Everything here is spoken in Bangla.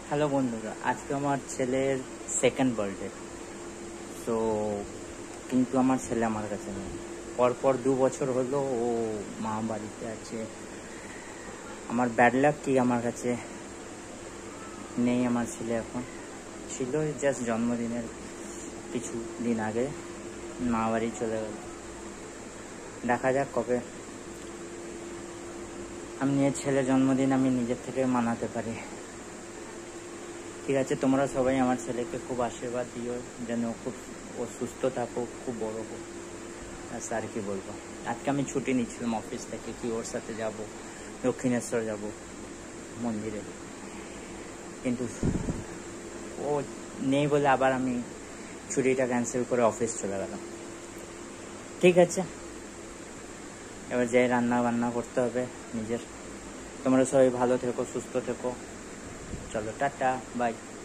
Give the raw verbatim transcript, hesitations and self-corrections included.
হ্যালো বন্ধুরা, আজকে আমার ছেলের সেকেন্ড বার্থডে। তো কিন্তু আমার ছেলে আমার কাছে নেই। পরপর দু বছর হলো ও মা বাড়িতে আছে। আমার ব্যাড লাক কি আমার কাছে নেই আমার ছেলে এখন। ছিল জাস্ট জন্মদিনের কিছু দিন আগে মা বাড়ি চলে গেল। দেখা যাক কবে আমি নিয়ে ছেলের জন্মদিন আমি নিজের থেকে মানাতে পারি। ঠিক আছে, তোমরা সবাই আমার ছেলেকে খুব আশীর্বাদ দিও যেন খুব ও সুস্থ থাকুক, খুব বড় হোক। আর কি বলবো, আজকে আমি ছুটি নিচ্ছিলাম অফিস থেকে, কি ওর সাথে যাব দক্ষিণেশ্বর যাব মন্দিরে, কিন্তু ও নেই বলে আবার আমি ছুটিটা ক্যান্সেল করে অফিস চলে গেলাম। ঠিক আছে, এবার যাই রান্না বান্না করতে হবে নিজের। তোমরা সবাই ভালো থেকো, সুস্থ থেকো। চলো টাটা, বাই।